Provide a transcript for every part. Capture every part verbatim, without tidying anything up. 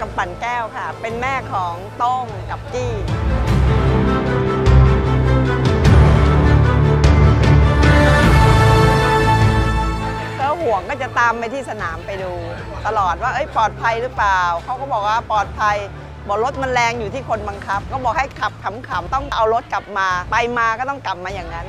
กำปั่นแก้วค่ะเป็นแม่ของโต้งกับกี้ก็ห่วงก็จะตามไปที่สนามไปดูตลอดว่าเอ้ยปลอดภัยหรือเปล่าเขาก็บอกว่าปลอดภัยบอกรถมันแรงอยู่ที่คนบังคับก็บอกให้ขับขำๆต้องเอารถกลับมาไปมาก็ต้องกลับมาอย่างนั้น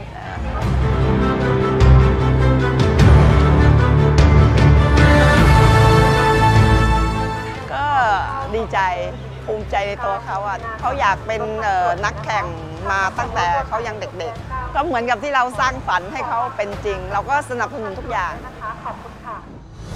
ก็ดีใจภูมิใจในตัวเขาอ่ะเขาอยากเป็นนักแข่งมาตั้งแต่เขายังเด็กๆก็เหมือนกับที่เราสร้างฝันให้เขาเป็นจริงเราก็สนับสนุนทุกอย่างนะคะขอบคุณค่ะ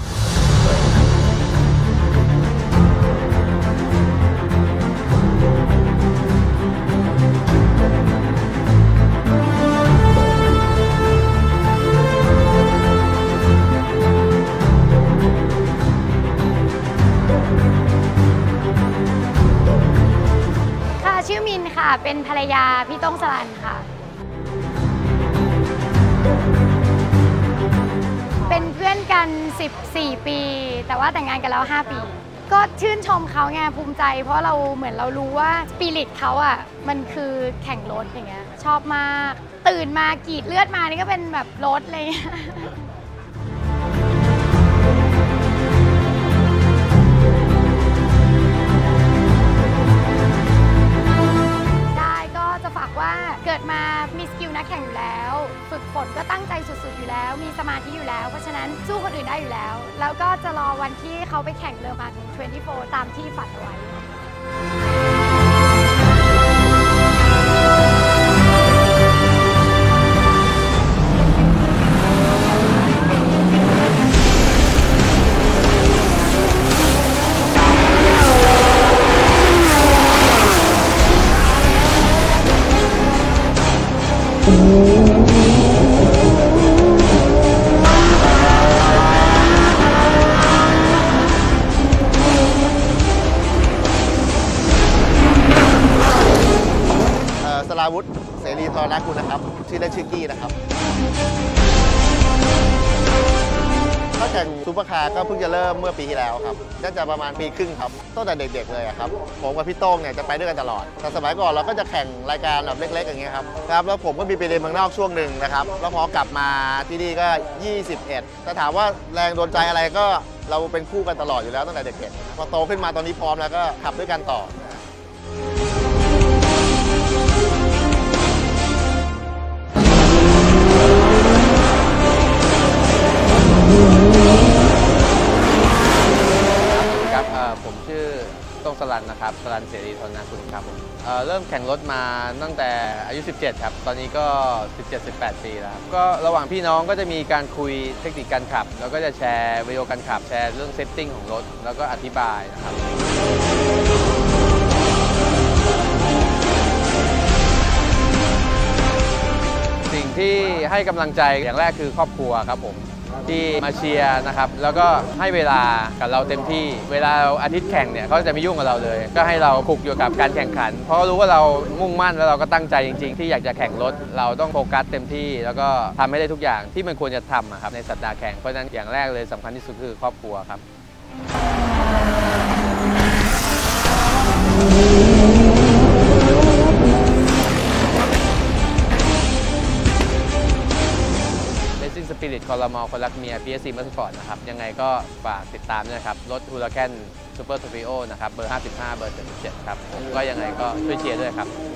ชื่อมินค่ะเป็นภรรยาพี่ต้งสรัญค่ะเป็นเพื่อนกันสิบสี่ปีแต่ว่าแต่งงานกันแล้วห้าปีก็ชื่นชมเขาไงภูมิใจเพราะเราเหมือนเรารู้ว่าสปิริตเขาอ่ะมันคือแข่งรถอย่างเงี้ยชอบมากตื่นมากรีดเลือดมานี่ก็เป็นแบบรถเลยเกิดมามีสกิลนักแข่งอยู่แล้วฝึกฝนก็ตั้งใจสุดๆอยู่แล้วมีสมาธิอยู่แล้วเพราะฉะนั้นสู้คนอื่นได้อยู่แล้วแล้วก็จะรอวันที่เขาไปแข่งเลอมังยี่สิบสี่ตามที่ฝันเอาไว้สราวุธเสรีธรณกุลนะครับชื่อเล่นชื่อกี้นะครับถ้าแข่งซูเปอร์คาร์ก็เพิ่งจะเริ่มเมื่อปีที่แล้วครับน่าจะประมาณปีครึ่งครับตั้งแต่เด็กๆเลยครับผมกับพี่โต้งเนี่ยจะไปด้วยกันตลอดแต่สมัยก่อนเราก็จะแข่งรายการแบบเล็กๆอย่างเงี้ยครับครับแล้วผมก็มีไปเรียนเมืองนอกช่วงหนึ่งนะครับแล้วพอกลับมาที่นี่ก็ยี่สิบเอ็ดถ้าถามว่าแรงโดนใจอะไรก็เราเป็นคู่กันตลอดอยู่แล้วตั้งแต่เด็กๆพอโตขึ้นมาตอนนี้พร้อมแล้วก็ขับด้วยกันต่อผมชื่อต้งสรัญนะครับสรัญเสรีธรณกุลครับผม เ, เริ่มแข่งรถมาตั้งแต่อายุสิบเจ็ดครับตอนนี้ก็ สิบเจ็ด สิบแปด ปีแล้วก็ระหว่างพี่น้องก็จะมีการคุยเทคนิคการขับแล้วก็จะแชร์วิดีโอการขับแชร์เรื่องเซตติ้งของรถแล้วก็อธิบายนะครับสิ่งที่ให้กำลังใจอย่างแรกคือครอบครัวครับผมที่มาเชียร์นะครับแล้วก็ให้เวลากับเราเต็มที่เวลาอาทิตย์แข่งเนี่ยเขาจะไม่ยุ่งกับเราเลยก็ให้เราคลุกอยู่กับการแข่งขันเพราะรู้ว่าเรามุ่งมั่นแล้วเราก็ตั้งใจจริงๆที่อยากจะแข่งรถเราต้องโฟกัสเต็มที่แล้วก็ทำให้ได้ทุกอย่างที่มันควรจะทำครับในสัปดาห์แข่งเพราะฉะนั้นอย่างแรกเลยสำคัญที่สุดคือครอบครัวครับสปิริตคอลมอคนรักเมีย พี เอส ซี Motorsport นะครับยังไงก็ฝากติดตามด้วยนะครับรถฮูราแคนซูเปอร์ทอร์ปิโอนะครับเบอร์ห้าสิบห้าเบอร์เจ็ดสิบเจ็ดครับผมก็ยังไงก็ช่วยเชียร์ด้วยครับ